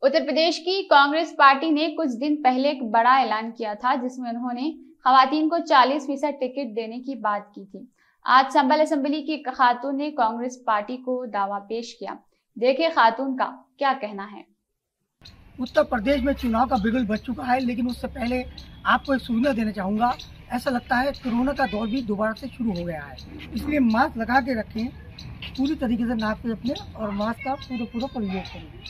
उत्तर प्रदेश की कांग्रेस पार्टी ने कुछ दिन पहले एक बड़ा ऐलान किया था, जिसमें उन्होंने खवातीन को 40% टिकट देने की बात की थी। आज संभल असेंबली की एक खातून ने कांग्रेस पार्टी को दावा पेश किया। देखिए खातून का क्या कहना है। उत्तर प्रदेश में चुनाव का बिगुल बज चुका है, लेकिन उससे पहले आपको एक सूचना देना चाहूँगा। ऐसा लगता है कोरोना का दौर भी दोबारा से शुरू हो गया है, इसलिए मास्क लगा के रखें, पूरी तरीके से नाक पे अपने और मास्क का पूरा प्रयोग करें।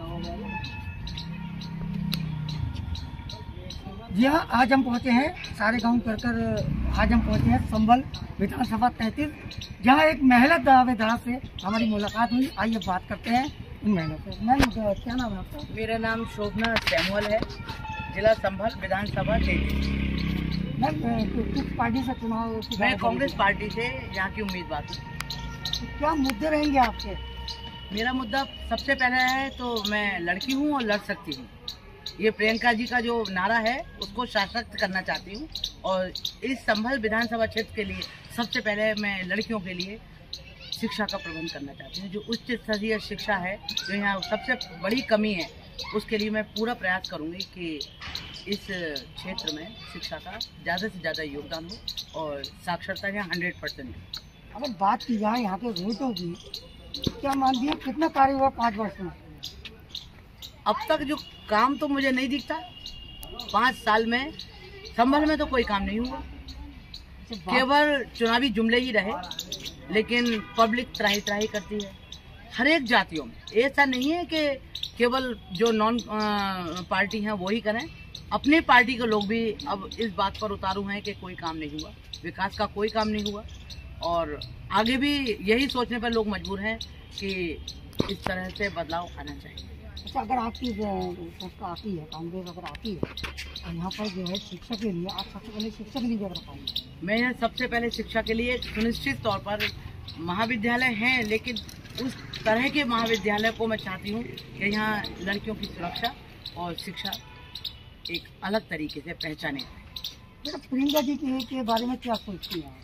जी हाँ, आज हम पहुँचे हैं सारे गाँव कर आज हम पहुँचे हैं संभल विधानसभा 33, जहाँ एक महिला दावेदार से हमारी मुलाकात हुई। आइए बात करते हैं इन महिला से। मैम क्या नाम है आपका? मेरा नाम शोभना सैमुअल है, जिला संभल विधानसभा 33। मैम किस पार्टी से चुनाव? मैं कांग्रेस पार्टी से यहाँ की उम्मीदवार हूँ। तो क्या मुद्दे रहेंगे आपके? मेरा मुद्दा सबसे पहले है तो मैं लड़की हूँ और लड़ सकती हूँ। ये प्रियंका जी का जो नारा है उसको सशक्त करना चाहती हूँ, और इस संभल विधानसभा क्षेत्र के लिए सबसे पहले मैं लड़कियों के लिए शिक्षा का प्रबंध करना चाहती हूँ। जो उच्च स्तरीय शिक्षा है, जो यहाँ सबसे बड़ी कमी है, उसके लिए मैं पूरा प्रयास करूँगी कि इस क्षेत्र में शिक्षा का ज़्यादा से ज़्यादा योगदान हो और साक्षरता यहाँ 100%। अगर बात की जाए यहाँ के रोडों की, क्या मान दिए कितना कार्य हुआ 5 वर्ष में? अब तक जो काम तो मुझे नहीं दिखता। 5 साल में संभल में तो कोई काम नहीं हुआ, केवल चुनावी जुमले ही रहे, लेकिन पब्लिक त्राही त्राही करती है हर एक जातियों में। ऐसा नहीं है कि केवल जो नॉन पार्टी हैं वो ही करें, अपनी पार्टी के लोग भी अब इस बात पर उतारू हैं कि कोई काम नहीं हुआ, विकास का कोई काम नहीं हुआ, और आगे भी यही सोचने पर लोग मजबूर हैं कि इस तरह से बदलाव आना चाहिए। अच्छा, अगर आपकी संस्था आती है, कांग्रेस अगर आती है और यहाँ पर जो है शिक्षा के लिए, आप सबसे पहले शिक्षा के लिए क्या बताएंगे? मैं यहाँ सबसे पहले शिक्षा के लिए सुनिश्चित तौर पर महाविद्यालय हैं, लेकिन उस तरह के महाविद्यालय को मैं चाहती हूँ कि यहाँ लड़कियों की सुरक्षा और शिक्षा एक अलग तरीके से पहचाने। बेटा, प्रियंका जी के बारे में क्या सोचती हैं?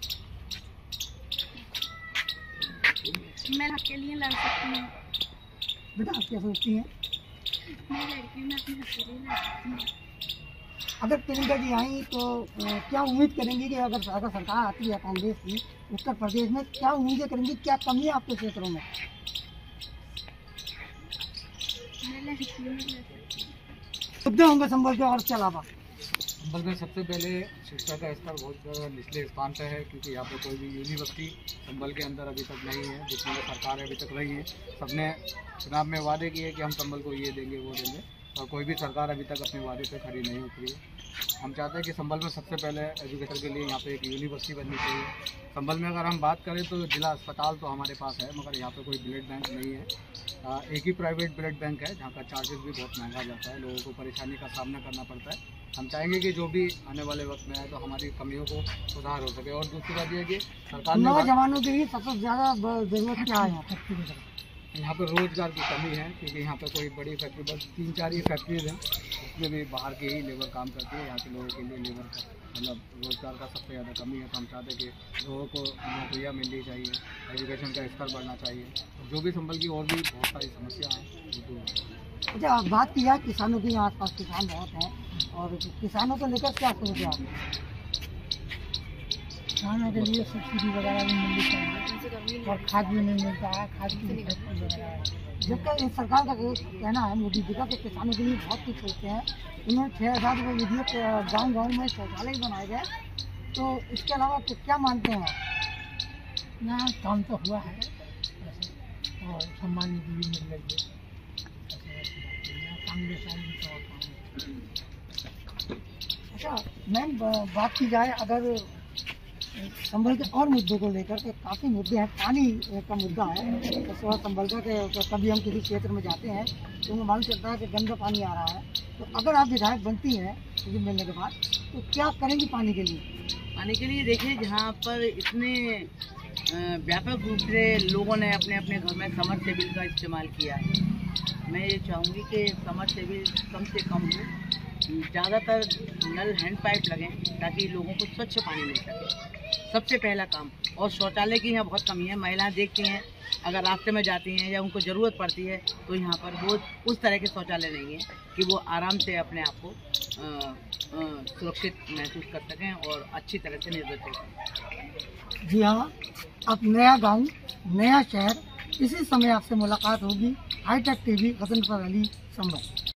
मैं आपके लिए लड़ सकती हूँ। बेटा, आप क्या सोचती हैं? मैं लड़की हूँ, मैं अपने हक के लिए लड़ सकती हूँ। अगर प्रियंका जी आई तो क्या उम्मीद करेंगी कि अगर सरकार आती है कांग्रेस की उत्तर प्रदेश में, क्या उम्मीदें करेंगी, क्या कमी है आपके क्षेत्रों में? मैं लड़की हूँ, मैं लड़ सकती हूँ। मुद्दे होंगे संभल के और इसके अलावा? संभल में सबसे पहले शिक्षा का स्तर बहुत निचले स्थान पर है, क्योंकि यहाँ पे कोई भी यूनिवर्सिटी संभल के अंदर अभी तक नहीं है। जितनी सरकार अभी तक रही है, सबने चुनाव में वादे किए कि हम संभल को ये देंगे वो देंगे, और कोई भी सरकार अभी तक अपने वादे पे खड़ी नहीं उतरी है। हम चाहते हैं कि संभल में सबसे पहले एजुकेशन के लिए यहाँ पे एक यूनिवर्सिटी बननी चाहिए। संभल में अगर हम बात करें तो जिला अस्पताल तो हमारे पास है, मगर यहाँ पे कोई ब्लड बैंक नहीं है। एक ही प्राइवेट ब्लड बैंक है, जहाँ का चार्जेस भी बहुत महंगा जाता है, लोगों को परेशानी का सामना करना पड़ता है। हम चाहेंगे कि जो भी आने वाले वक्त में आए तो हमारी कमियों को सुधार हो सके। और दूसरी बात यह है कि सरकार ने नौजवानों के लिए सबसे ज़्यादा जरूरत क्या है? यहाँ पर रोज़गार की कमी है, क्योंकि यहाँ पर कोई बड़ी फैक्ट्री, बस 3-4 ही फैक्ट्रीज हैं, उसमें भी बाहर के ही लेबर काम करती है। यहाँ के लोगों के लिए लेबर का मतलब रोज़गार का सबसे ज़्यादा कमी है। तो हम चाहते हैं कि लोगों को नौकरियाँ मिलनी चाहिए, एजुकेशन का स्तर बढ़ना चाहिए, जो भी संभल की और भी बहुत सारी समस्या हैं। अच्छा, बात की जाए किसानों की, आस पास किसान बहुत हैं, और किसानों को लेकर क्या सोचते आप? किसानों के लिए सब्सिडी वगैरह भी मिलनी चाहिए, और खाद भी नहीं मिलता है, खाद की जबकि सरकार का कहना है, मोदी जी का, कि किसानों के लिए बहुत कुछ सोचते हैं। उन्होंने 6000 रुपये विधेयक गाँव में शौचालय बनाए गए, तो इसके अलावा तो क्या मानते हैं? ना, काम तो हुआ है और सम्मान निधि भी मिल रही है। अच्छा मैम, बात की जाए अगर संभल के और मुद्दों को लेकर के, काफ़ी मुद्दे हैं। पानी का मुद्दा है, तो संभल का कभी हम किसी क्षेत्र में जाते हैं तो हमें मालूम चलता है कि गंदा पानी आ रहा है। तो अगर आप विधायक बनती हैं मुझे मिलने के बाद, तो क्या करेंगी पानी के लिए? पानी के लिए देखिए, जहाँ पर इतने व्यापक रूप से लोगों ने अपने अपने घर में समरसेबिल का इस्तेमाल किया है, मैं ये चाहूँगी कि समरसेबिल कम से कम हो, ज़्यादातर नल हैंड पाइप लगें, ताकि लोगों को स्वच्छ पानी मिल सके। सबसे पहला काम। और शौचालय की यहाँ बहुत कमी है। महिलाएं देखती हैं अगर रास्ते में जाती हैं या उनको ज़रूरत पड़ती है तो यहाँ पर वो उस तरह के शौचालय नहीं है कि वो आराम से अपने आप को सुरक्षित महसूस कर सकें और अच्छी तरह से निर्वृत्त हो सकें। जी हाँ, अब नया गांव नया शहर, इसी समय आपसे मुलाकात होगी। हाईटेक टीवी, गजनफर अली, संभल।